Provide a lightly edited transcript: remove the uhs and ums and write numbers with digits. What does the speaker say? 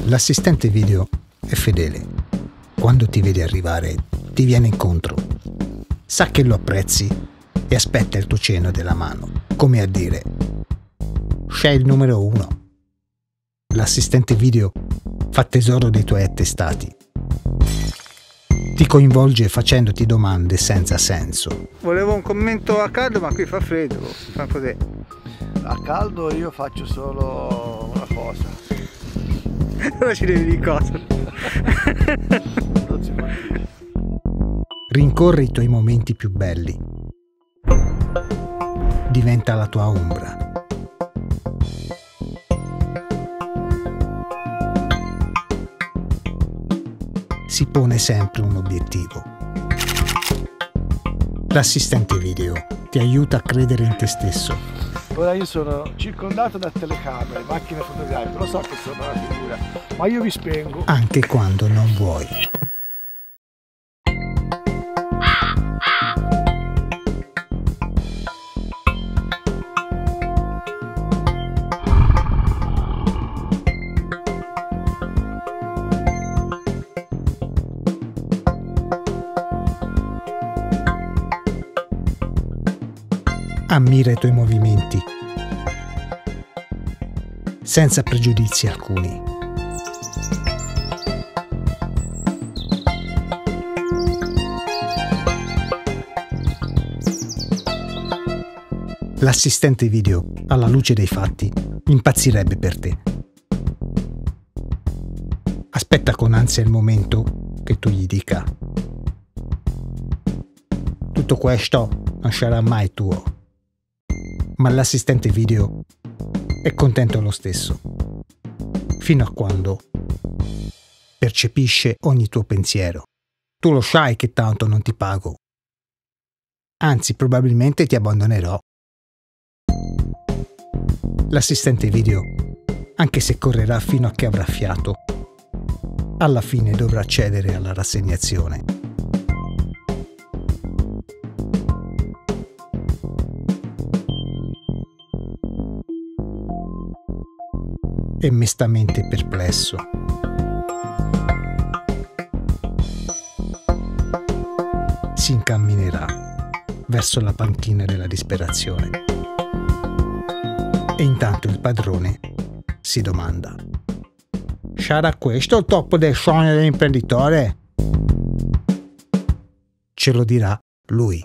L'assistente video è fedele. Quando ti vede arrivare, ti viene incontro. Sa che lo apprezzi e aspetta il tuo cenno della mano, come a dire: sei il numero 1. L'assistente video fa tesoro dei tuoi attestati. Ti coinvolge facendoti domande senza senso. Volevo un commento a caldo, ma qui fa freddo. Fa così. A caldo io faccio solo una cosa. Ora ci devi dire cosa. Non si può dire. Rincorre i tuoi momenti più belli. Diventa la tua ombra. Si pone sempre un obiettivo. L'assistente video ti aiuta a credere in te stesso. Ora io sono circondato da telecamere, macchine fotografiche, lo so che sono una figura, ma io vi spengo. Anche quando non vuoi. Ammira i tuoi movimenti, senza pregiudizi alcuni. L'assistente video, alla luce dei fatti, impazzirebbe per te. Aspetta con ansia il momento che tu gli dica: tutto questo non sarà mai tuo. Ma l'assistente video è contento lo stesso, fino a quando percepisce ogni tuo pensiero. Tu lo sai che tanto non ti pago. Anzi, probabilmente ti abbandonerò. L'assistente video, anche se correrà fino a che avrà fiato, alla fine dovrà cedere alla rassegnazione. E mestamente perplesso. Si incamminerà verso la panchina della disperazione. E intanto il padrone si domanda: sarà questo il top del sogno dell'imprenditore? Ce lo dirà lui.